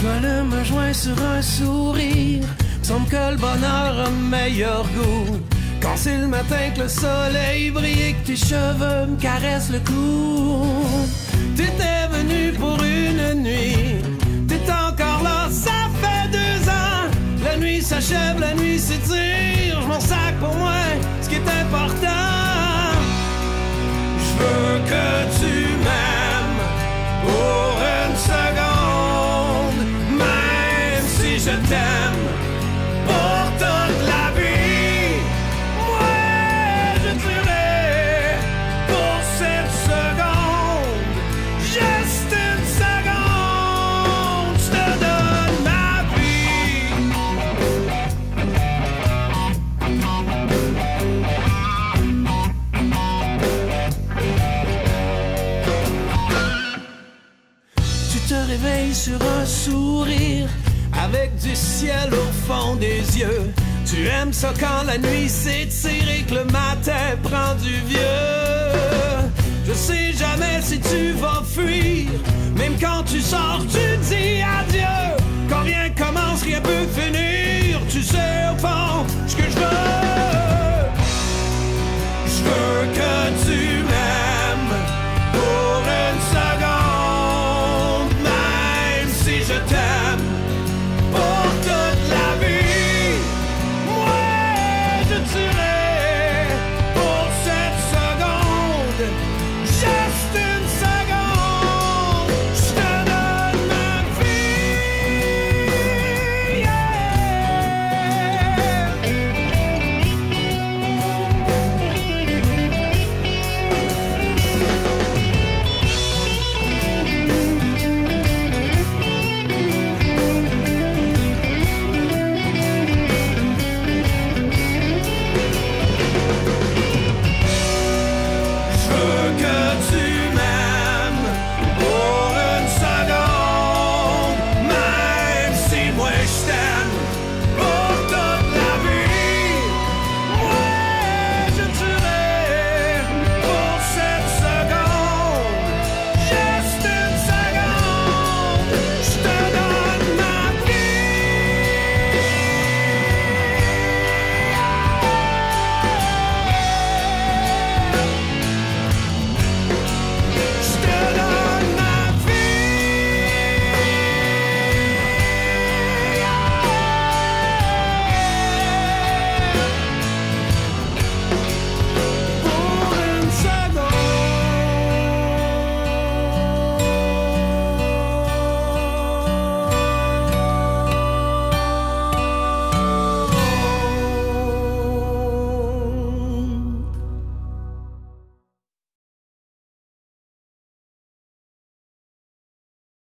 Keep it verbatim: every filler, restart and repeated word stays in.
Je m'allume un joint sur un sourire. Semble que le bonheur a meilleur goût. Quand c'est le matin que le soleil brille et que tes cheveux me caressent le cou. T'étais venu pour une nuit, t'es encore là, ça fait deux ans. La nuit s'achève, la nuit s'étire. Je m'en sac pour moi, ce qui est important. Je veux que tu m'aimes pour une seconde, même si je t'aime pour toute la vie. Moi, je tuerai pour cette seconde, juste une seconde, je te donne ma vie. Tu te réveilles sur un sourire, avec du ciel au fond des yeux. Tu aimes ça quand la nuit s'étire et que le matin prend du vieux. Je sais jamais si tu vas fuir, même quand tu sors tu dis adieu. Quand rien commence, rien peut finir. Tu sais au fond ce que je veux. Je veux que tu m'aimes pour une seconde, même si je t'aime